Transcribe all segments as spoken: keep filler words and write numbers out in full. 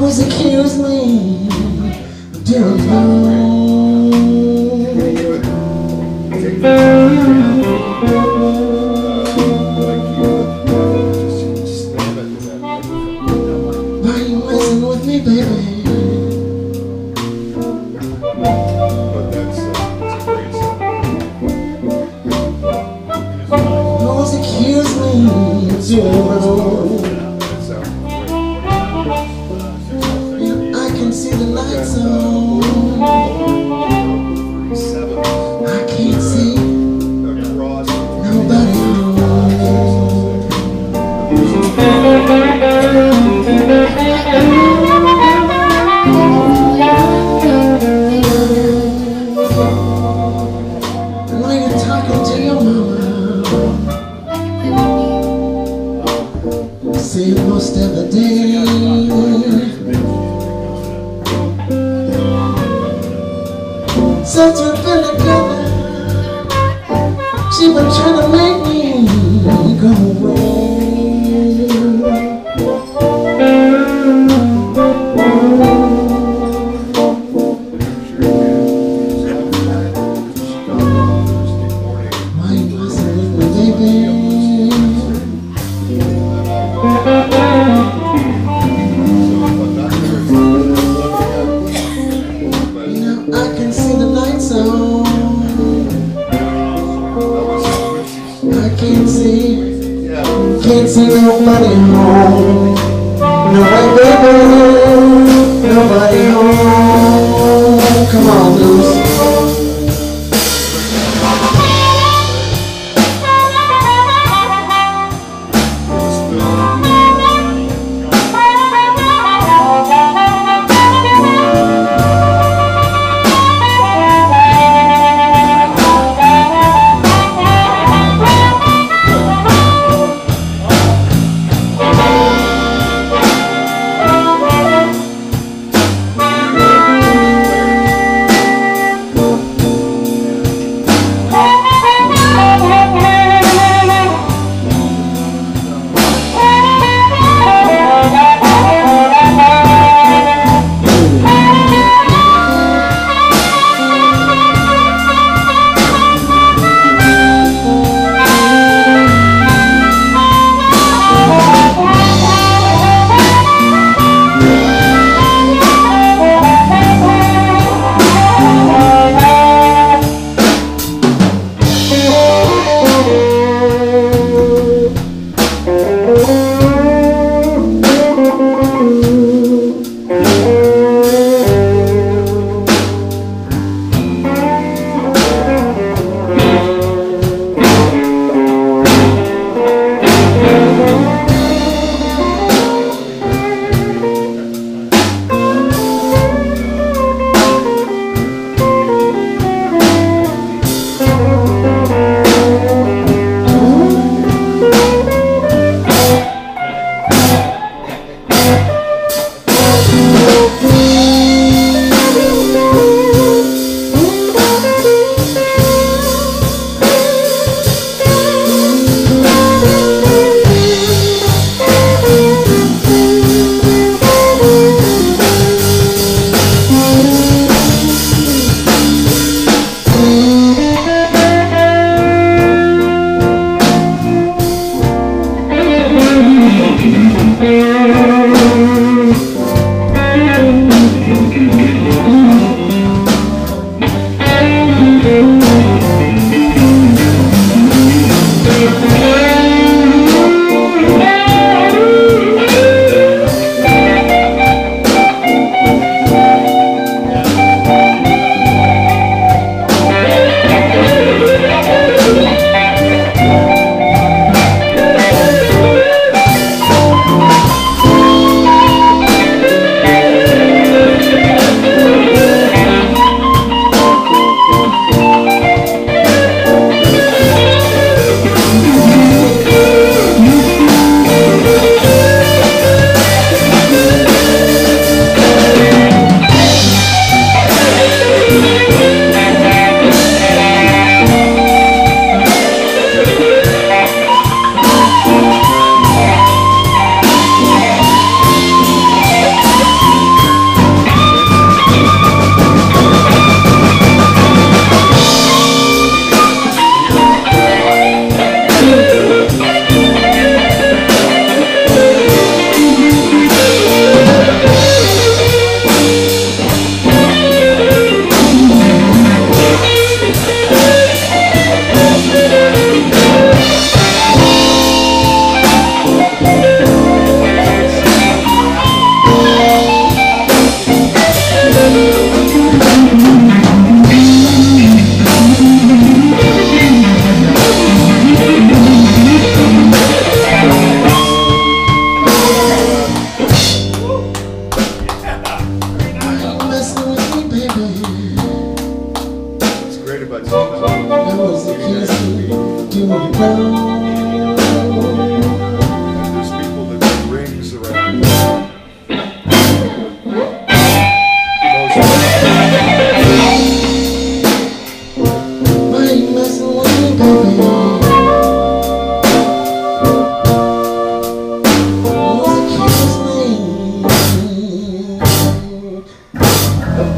always accuse me of doing wrong. Why you messing with me, baby? Always accuse me of doing wrong. See the lights on. I can't see nobody home. When you're talking to your mama, say most of the day. Since we've been together, she been trying to make me go away. Why you messing with me, baby? I can see the lights on. I can't see, can't see nobody home. Nobody, baby, nobody home. Come on, Luce.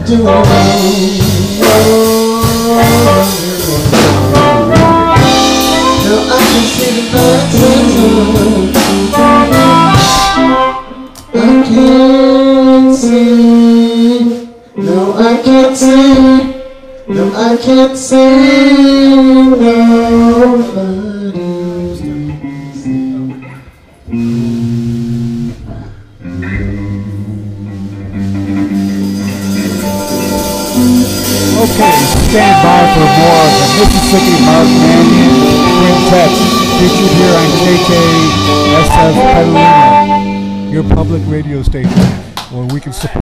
do it alone. Now I can see the lights I can't see. No, I can't see. No, I can't see nobody. Okay, stand by for more of the Mississippi Mark Mannion Quintet featured here on K K S F Catalina, your public radio station, where we can support